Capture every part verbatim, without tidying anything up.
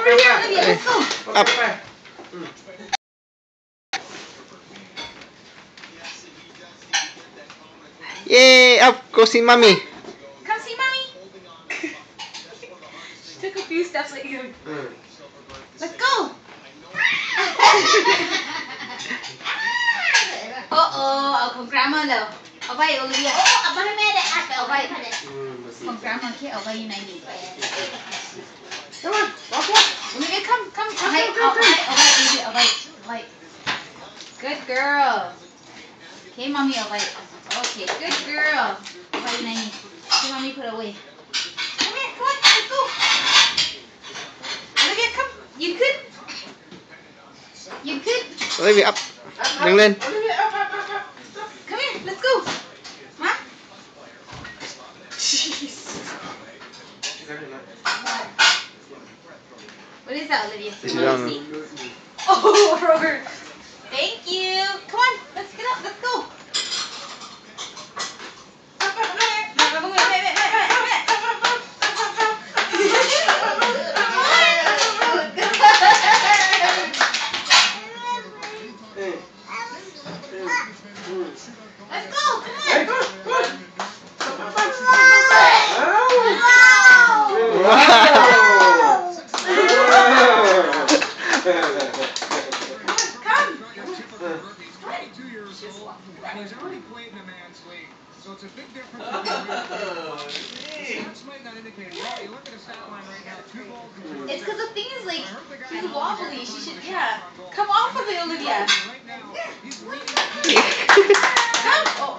over here, Olivia. Let's go. Up. Yay! Up! Go see mommy. Come see mommy. Took a few steps like you. Let's go. Uh-oh, ako grandma daw. Okay, Olivia. Oh, abang na may okay. Kung grandma kaya okay yun ay hindi. Come on, walk, walk. Olivia, come, come, come, okay, come, come, okay, okay, Olivia, okay, okay. Good girl. Okay, mommy, okay. Okay, good girl. Okay, yun ay hindi. Okay, mommy, put away. Come here, come on, let's go. Olivia, come. You could. You could. Olivia, up. Đứng lên. Olivia, up, up, up, up. Come here, let's go. Ma? Jeez. What is that, Olivia? Sit down. Oh, Robert. Thank you. Come on, let's get up. Let's go. Let's go. Come on. And he's already played in a man's league, so it's a big difference. Stats might not indicate. Well, you look at the stat line right now, two goals. It's because the thing is, like, he's wobbly. She should, yeah. Come off of it, Olivia. Right now, he's leading. Come. Oh.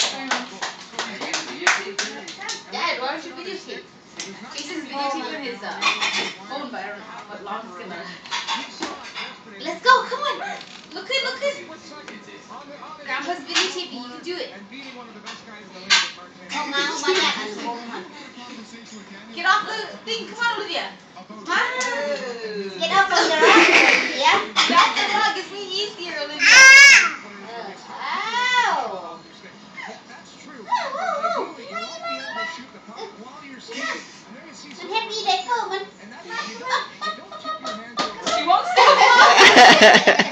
Dad, why don't you videotape? Jason's videotaping his uh, phone, but I don't know what long it's gonna. Let's go. Come on. Look good. Look good. Grandpa's videotaping. You can do it. Get off the thing. Come on, Olivia. Huh? Get off the rug. Yeah. Get off the rug. It's me easier, Olivia. Ow. I'm happy that go, man. She won't stop.